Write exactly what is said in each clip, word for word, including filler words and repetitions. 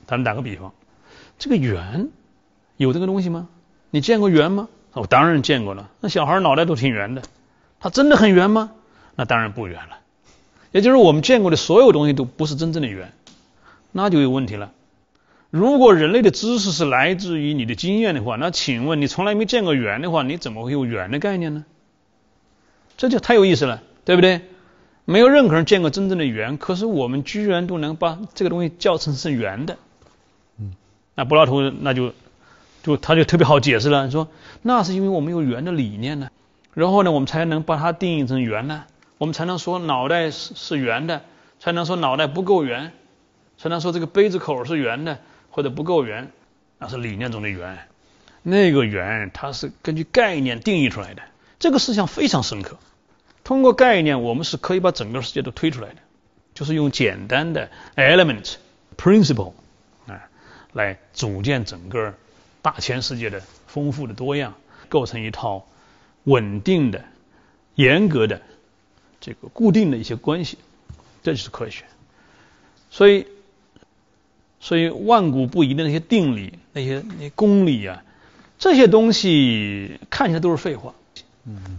咱们打个比方，这个圆有这个东西吗？你见过圆吗？我当然见过了。那小孩脑袋都挺圆的，它真的很圆吗？那当然不圆了。也就是我们见过的所有东西都不是真正的圆，那就有问题了。如果人类的知识是来自于你的经验的话，那请问你从来没见过圆的话，你怎么会有圆的概念呢？这就太有意思了，对不对？没有任何人见过真正的圆，可是我们居然都能把这个东西叫成是圆的。嗯，那柏拉图那就就他就特别好解释了，说那是因为我们有圆的理念呢，然后呢我们才能把它定义成圆呢，我们才能说脑袋是是圆的，才能说脑袋不够圆，才能说这个杯子口是圆的或者不够圆，那是理念中的圆。那个圆它是根据概念定义出来的，这个思想非常深刻。通过概念我们是可以把整个世界都推出来的，就是用简单的 element principle 啊来组建整个大千世界的丰富的多样，构成一套稳定的严格的这个固定的一些关系，这就是科学。所以所以万古不移的那些定理，那些那些公理啊，这些东西看起来都是废话。嗯，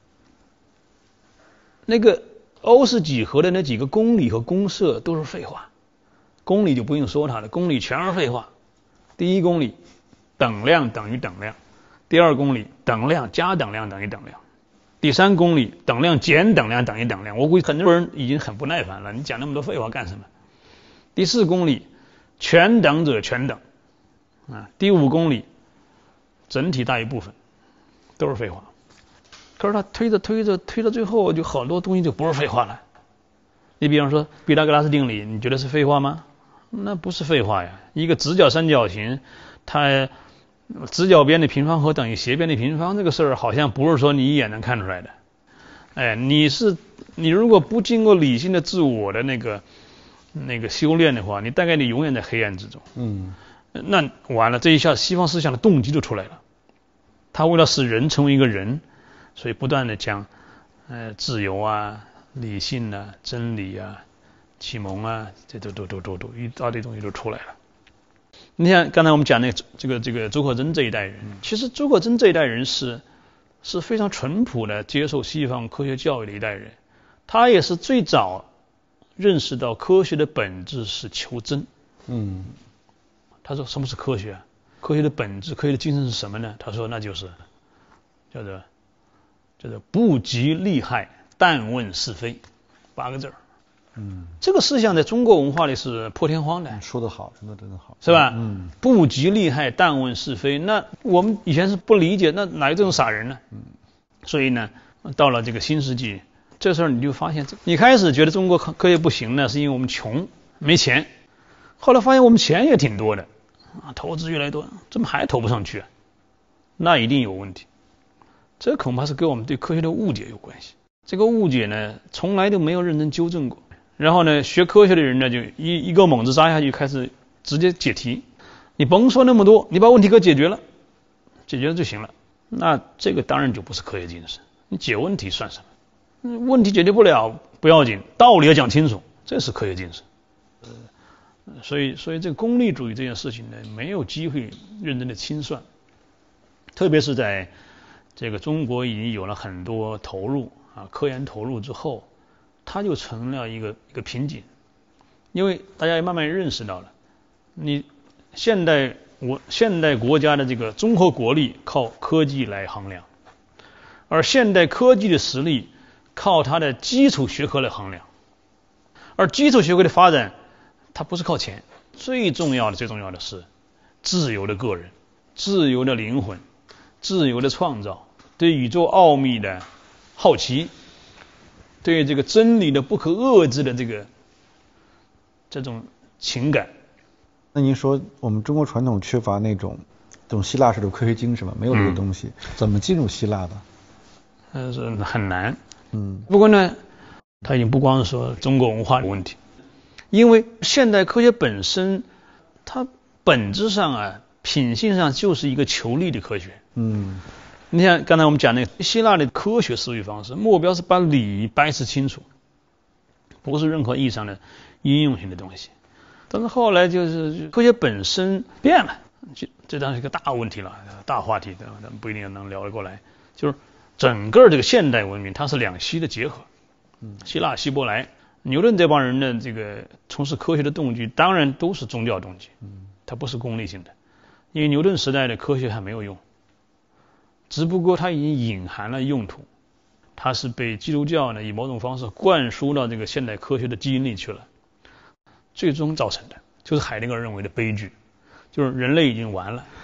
那个欧式几何的那几个公理和公设都是废话，公理就不用说它了，公理全是废话。第一公理，等量等于等量；第二公理，等量加等量等于等量；第三公理，等量减等量等于等量。我估计很多人已经很不耐烦了，你讲那么多废话干什么？第四公理，全等者全等啊；第五公理，整体大于部分，都是废话。可是他推着推着推到最后，就好多东西就不是废话了。你比方说毕达哥拉斯定理，你觉得是废话吗？那不是废话呀。一个直角三角形，它直角边的平方和等于斜边的平方，这个事儿好像不是说你一眼能看出来的。哎，你是你如果不经过理性的自我的那个那个修炼的话，你大概你永远在黑暗之中。嗯，那完了，这一下西方思想的动机就出来了。他为了使人成为一个人，所以不断的讲呃自由啊、理性啊、真理啊、启蒙啊，这都都都都都一大堆东西都出来了。你像刚才我们讲的这个这个竺可桢这一代人，其实竺可桢这一代人是是非常淳朴的接受西方科学教育的一代人，他也是最早认识到科学的本质是求真。嗯，他说什么是科学啊？科学的本质，科学的精神是什么呢？他说那就是叫做叫做不及利害，但问是非，八个字儿。嗯，这个思想在中国文化里是破天荒的。嗯、 说得好，真的真的好， 是吧？嗯，不及利害，但问是非。那我们以前是不理解，那哪有这种傻人呢？嗯，所以呢，到了这个新世纪，这时候你就发现，你开始觉得中国科学不行呢，是因为我们穷没钱，后来发现我们钱也挺多的啊，投资越来越多，怎么还投不上去啊？那一定有问题。这恐怕是跟我们对科学的误解有关系。这个误解呢，从来都没有认真纠正过。然后呢，学科学的人呢，就一一个猛子扎下去，开始直接解题。你甭说那么多，你把问题给解决了，解决了就行了。那这个当然就不是科学精神。你解问题算什么？问题解决不了不要紧，道理要讲清楚，这是科学精神。呃，所以所以这个功利主义这件事情呢，没有机会认真的清算。特别是在这个中国已经有了很多投入啊，科研投入之后，它就成了一个一个瓶颈，因为大家也慢慢认识到了，你现代我现代国家的这个综合国力靠科技来衡量，而现代科技的实力靠它的基础学科来衡量，而基础学科的发展，它不是靠钱，最重要的最重要的是自由的个人、自由的灵魂、自由的创造，对宇宙奥秘的好奇，对这个真理的不可遏制的这个这种情感。 那您说我们中国传统缺乏那种这种希腊式的科学精神吗？没有这个东西，嗯、怎么进入希腊的？ 呃，是很难。嗯，不过呢，它已经不光是说中国文化的问题，因为现代科学本身，它本质上啊，品性上就是一个求利的科学。嗯。你像刚才我们讲那个希腊的科学思维方式，目标是把理掰扯清楚，不是任何意义上的应用性的东西。 但是后来就是科学本身变了，这这当然是一个大问题了，大话题，咱们不一定能聊得过来。就是整个这个现代文明，它是两希的结合，希腊、希伯来、牛顿这帮人的这个从事科学的动机，当然都是宗教动机，它不是功利性的，因为牛顿时代的科学还没有用，只不过它已经隐含了用途，它是被基督教呢以某种方式灌输到这个现代科学的基因里去了，最终造成的就是海德格尔认为的悲剧，就是人类已经完了。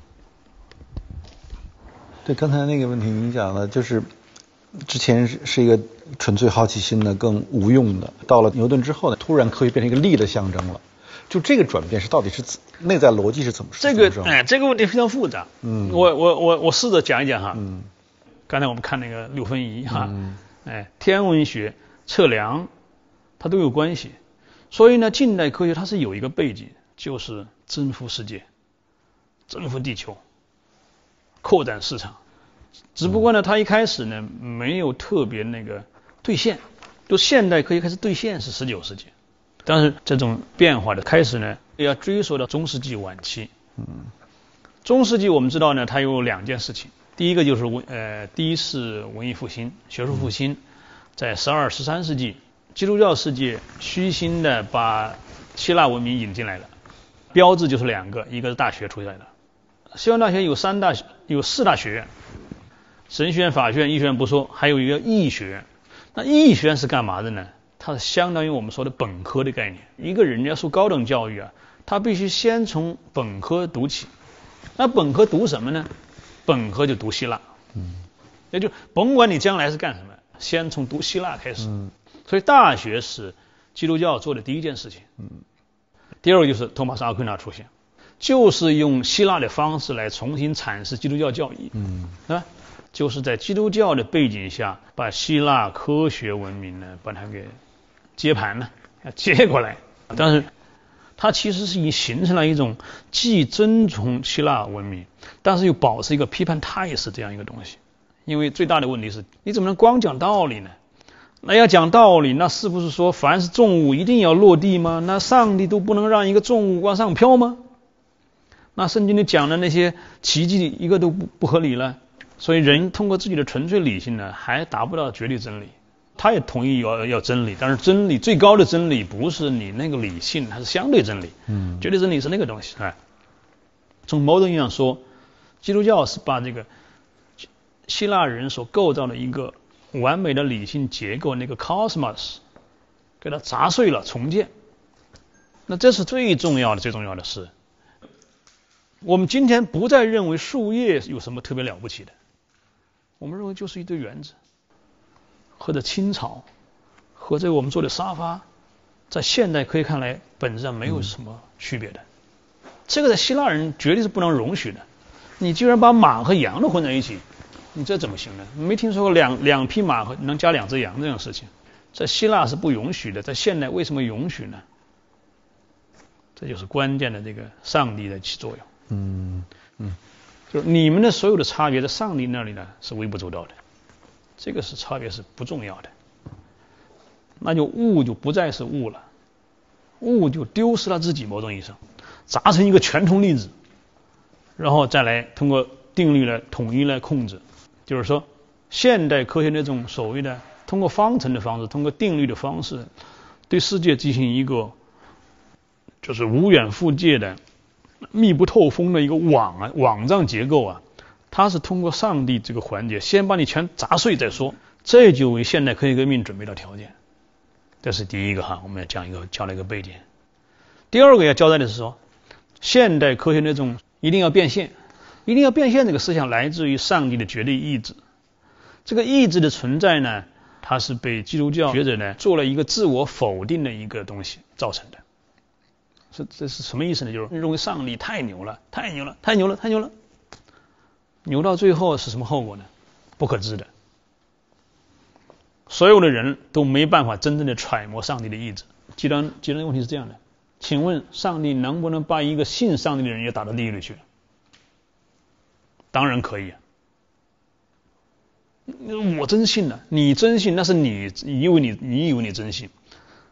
对，刚才那个问题您讲的就是之前是是一个纯粹好奇心的更无用的，到了牛顿之后呢，突然科学变成一个力的象征了。就这个转变是到底是内在逻辑是怎么这个哎，这个问题非常复杂。嗯，我我我我试着讲一讲哈。嗯，刚才我们看那个六分仪哈，嗯、哎，天文学、测量，它都有关系。所以呢，近代科学它是有一个背景，就是征服世界、征服地球、扩展市场。只不过呢，它一开始呢没有特别那个兑现，就现代科学开始兑现是十九世纪。但是这种变化的开始呢，要追溯到中世纪晚期。嗯，中世纪我们知道呢，它有两件事情。第一个就是文呃，第一次文艺复兴、学术复兴，在十二、十三世纪，基督教世界虚心的把希腊文明引进来了。标志就是两个，一个是大学出来的。西方大学有三大有四大学院，神学院、法学院、医学院不说，还有一个医学院。那医学院是干嘛的呢？它是相当于我们说的本科的概念。一个人要受高等教育啊，他必须先从本科读起。那本科读什么呢？本科就读希腊。嗯，也就甭管你将来是干什么，先从读希腊开始。嗯，所以大学是基督教做的第一件事情。嗯，第二个就是托马斯·阿奎那出现，就是用希腊的方式来重新阐释基督教教义。嗯，是吧？就是在基督教的背景下，把希腊科学文明呢，把它给接盘了，接过来。但是它其实是已经形成了一种既遵从希腊文明，但是又保持一个批判态势这样一个东西。因为最大的问题是，你怎么能光讲道理呢？那要讲道理，那是不是说凡是重物一定要落地吗？那上帝都不能让一个重物往上飘吗？那圣经里讲的那些奇迹一个都不不合理了。所以人通过自己的纯粹理性呢，还达不到绝对真理。他也同意要要真理，但是真理最高的真理不是你那个理性，它是相对真理。嗯，绝对真理是那个东西。哎，从某种意义上说，基督教是把这个希腊人所构造的一个完美的理性结构，那个 cosmos， 给它砸碎了，重建。那这是最重要的，最重要的事。我们今天不再认为树叶有什么特别了不起的，我们认为就是一堆原子，或者青草，和这个我们做的沙发，在现代科学看来本质上没有什么区别的。这个在希腊人绝对是不能容许的。你居然把马和羊都混在一起，你这怎么行呢？没听说过两两匹马和能加两只羊这样的事情，在希腊是不允许的，在现代为什么允许呢？这就是关键的这个上帝的起作用。嗯嗯，就是你们的所有的差别在上帝那里呢是微不足道的，这个是差别是不重要的，那就物就不再是物了，物就丢失了自己，某种意义上砸成一个全通粒子，然后再来通过定律来统一来控制。就是说现代科学那种所谓的通过方程的方式，通过定律的方式对世界进行一个就是无远弗届的密不透风的一个网啊，网状结构啊，它是通过上帝这个环节先把你全砸碎再说，这就为现代科学革命准备了条件。这是第一个哈，我们要讲一个交代一个背景。第二个要交代的是说，现代科学那种一定要变现，一定要变现这个思想来自于上帝的绝对意志。这个意志的存在呢，它是被基督教学者呢做了一个自我否定的一个东西造成的。这这是什么意思呢？就是认为上帝太牛了，太牛了，太牛了，太牛了，牛到最后是什么后果呢？不可知的。所有的人都没办法真正的揣摩上帝的意志。既然既然问题是这样的，请问上帝能不能把一个信上帝的人也打到地狱里去？当然可以啊。我真信了，你真信那是你以为你你以为你真信。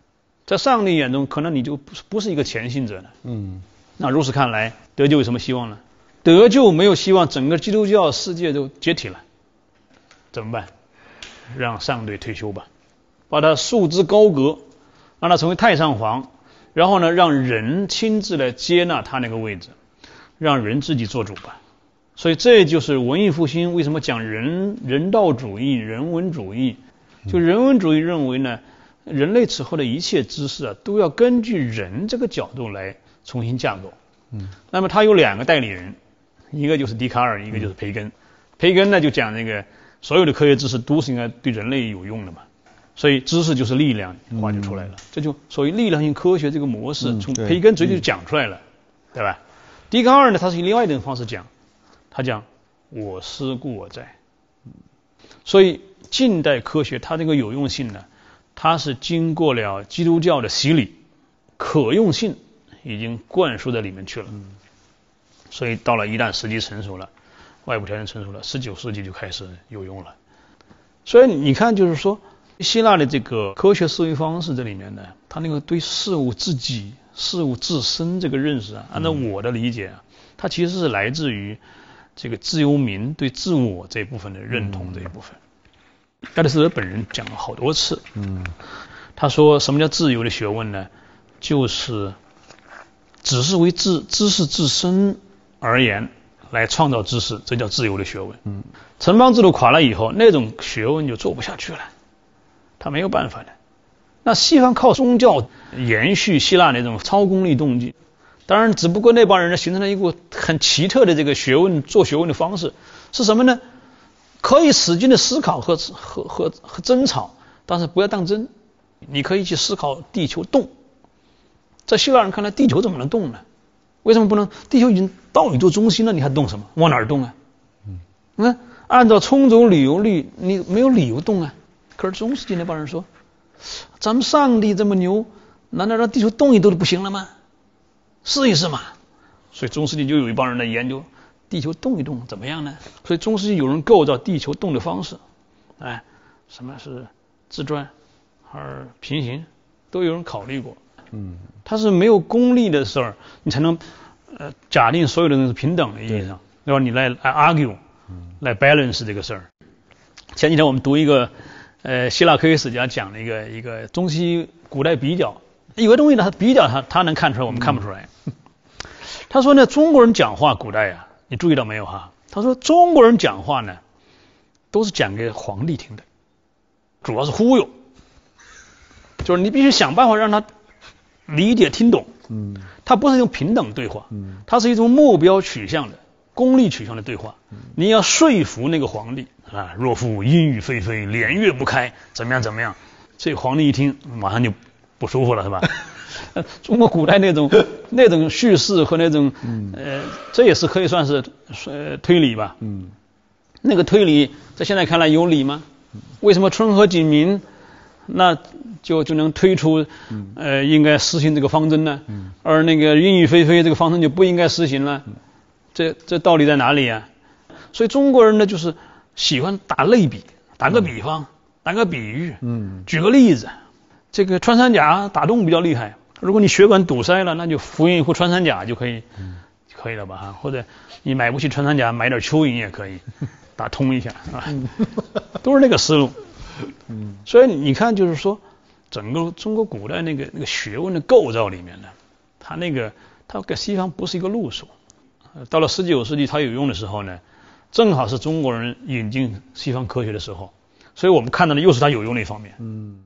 在上帝眼中，可能你就不是不是一个前行者了。 嗯， 那如此看来，得救有什么希望呢？得救没有希望，整个基督教世界都解体了，怎么办？让上帝退休吧，把他束之高阁，让他成为太上皇，然后呢，让人亲自来接纳他那个位置，让人自己做主吧。所以这就是文艺复兴为什么讲人人道主义、人文主义。就人文主义认为呢，人类此后的一切知识啊，都要根据人这个角度来重新架构。嗯，那么他有两个代理人，一个就是笛卡尔，一个就是培根。培根呢就讲那个所有的科学知识都是应该对人类有用的嘛，所以知识就是力量，话就出来了。嗯、这就所谓力量性科学这个模式，从培根嘴里就讲出来了，嗯、对吧？笛卡尔呢，他是以另外一种方式讲，他讲我思故我在。所以近代科学它这个有用性呢，它是经过了基督教的洗礼，可用性已经灌输在里面去了。嗯、所以到了一旦时机成熟了，外部条件成熟了，十九世纪就开始有用了。所以你看，就是说希腊的这个科学思维方式这里面呢，它那个对事物自己、事物自身这个认识啊，按照我的理解啊，它其实是来自于这个自由民对自我这一部分的认同这一部分。亚里士多德本人讲了好多次，嗯，他说什么叫自由的学问呢？就是只是为知知识自身而言来创造知识，这叫自由的学问。嗯，城邦制度垮了以后，那种学问就做不下去了，他没有办法的。那西方靠宗教延续希腊那种超功利动机，当然只不过那帮人呢形成了一个很奇特的这个学问做学问的方式，是什么呢？可以使劲的思考和和和和争吵，但是不要当真。你可以去思考地球动，在希腊人看来，地球怎么能动呢？为什么不能？地球已经到宇宙中心了，你还动什么？往哪儿动啊？嗯，嗯，按照充足理由律，你没有理由动啊。可是中世纪那帮人说，咱们上帝这么牛，难道让地球动一动就不行了吗？试一试嘛。所以中世纪就有一帮人来研究地球动一动怎么样呢？所以中世纪有人构造地球动的方式，哎，什么是自转，还是平行，都有人考虑过。嗯，它是没有功利的事儿，你才能呃假定所有的人是平等的意义上，对吧？你来来 argue， 来 balance 这个事儿。前几天我们读一个呃希腊科学史家讲了一个一个中西古代比较，有个东西呢，他比较他他能看出来，我们看不出来。嗯、他说呢，中国人讲话古代啊，你注意到没有哈？他说中国人讲话呢，都是讲给皇帝听的，主要是忽悠，就是你必须想办法让他理解听懂。嗯，它不是一种平等对话，嗯，它是一种目标取向的、功利取向的对话。嗯、你要说服那个皇帝啊，若父阴雨霏霏，连月不开，怎么样怎么样？这皇帝一听，马上就不舒服了，是吧？中国古代那种那种叙事和那种，呃，这也是可以算是呃推理吧。嗯，那个推理在现在看来有理吗？为什么春和景明那就就能推出呃应该实行这个方针呢？嗯、而那个阴雨霏霏这个方针就不应该实行了？嗯、这这道理在哪里啊？所以中国人呢就是喜欢打类比，打个比方，嗯、打个比喻，嗯，举个例子。这个穿山甲打洞比较厉害，如果你血管堵塞了，那就服用一壶穿山甲就可以，嗯、可以了吧？哈，或者你买不起穿山甲，买点蚯蚓也可以，打通一下啊，嗯、都是那个思路。嗯，所以你看，就是说，整个中国古代那个那个学问的构造里面呢，它那个它跟西方不是一个路数。到了十九世纪它有用的时候呢，正好是中国人引进西方科学的时候，所以我们看到的又是它有用的一方面。嗯。